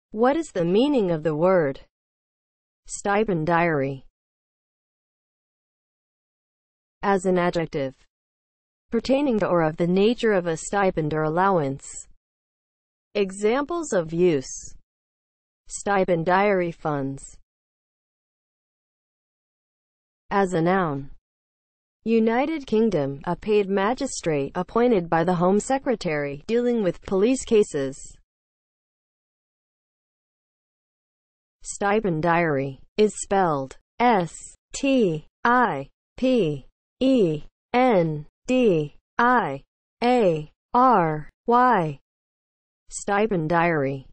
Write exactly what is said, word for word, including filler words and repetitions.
What is the meaning of the word stipendiary? As an adjective, pertaining to or of the nature of a stipend or allowance. Examples of use: stipendiary funds. As a noun, United Kingdom, a paid magistrate appointed by the Home Secretary, dealing with police cases. Stipendiary is spelled S T I P E N D I A R Y. Stipendiary